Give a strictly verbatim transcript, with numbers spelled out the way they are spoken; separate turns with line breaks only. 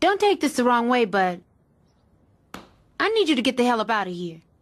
Don't take this the wrong way, but I need you to get the hell up out of here.